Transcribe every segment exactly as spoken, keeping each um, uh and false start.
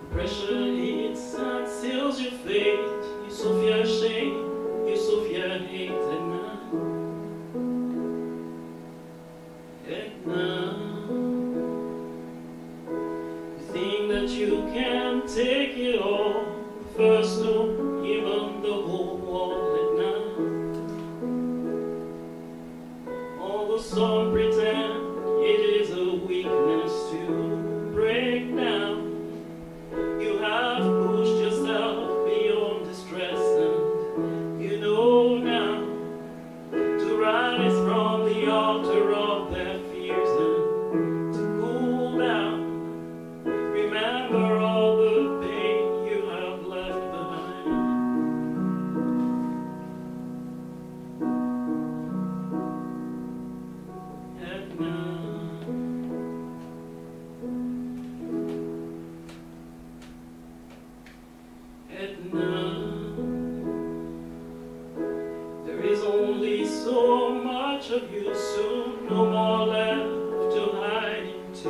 Pressure hits and seals your fate. You Sophia shame, you Sophia hate, Etna. Etna. You think that you can take it all, first stone, even the whole wall, Etna. Although some pretend it is a weakness to break down, you have pushed yourself beyond distress, and you know now to rise from the altar of their fears and to cool down. Remember all the pain you have left behind. Etna. Etna, there is only so much of you, soon no more left to hide into.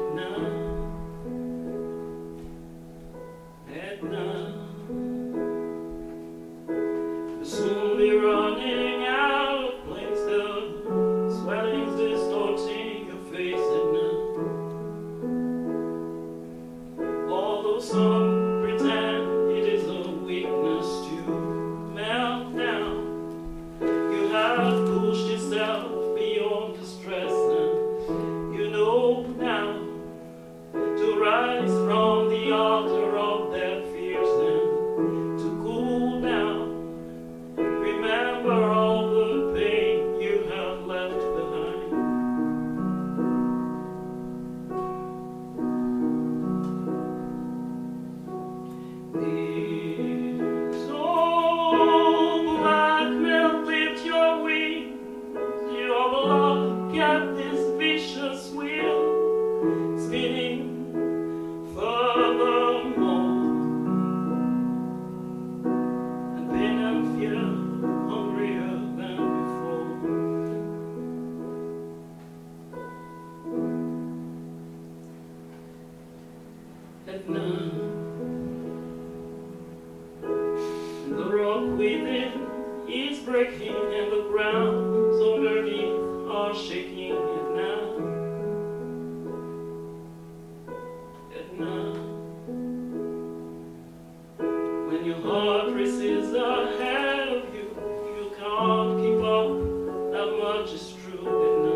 Etna, Etna, you'll soon be running out of place, the swelling's distorting your face, Etna. Although some pretend weakness to melt down, you have pushed yourself beyond distress, and you know now to rise from the altar of their fears and to cool down. Remember all the pain you have left behind. The at this vicious wheel, spinning furthermore, and pain and fear hungrier than before. Etna, the rock within is breaking and the grounds underneath are shaking, Etna. Etna, when your heart races ahead of you, you can't keep up, that much is true, Etna.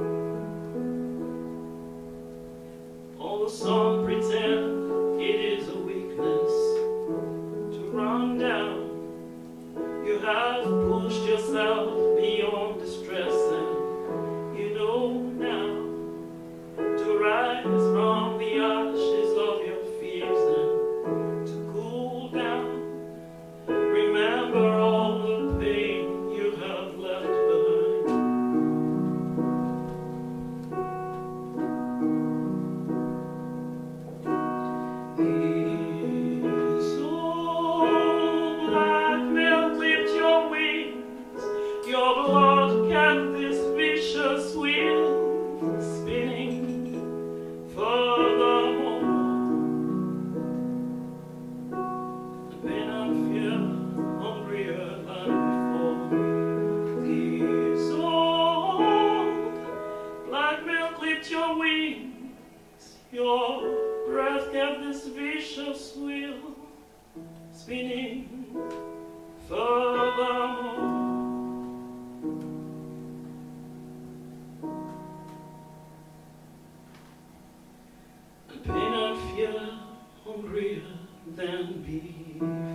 Although some pretend it is a weakness to run down, you have pushed yourself beyond distress, and you know now to rise from the ashes of your fears and to cool down. Remember all the pain you have left behind. These old black men clipped your wings, your blood kept this vicious wheel spinning furthermore. The pain and fear hungrier than before. These old black men clipped your wings, your breath kept this vicious wheel spinning furthermore. Pain and fear hungrier than before.